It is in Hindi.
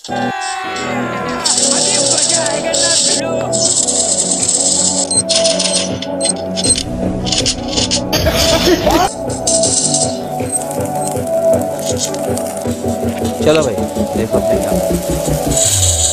अभी मजा आएगा ना चलो भाई देखो अपने काम।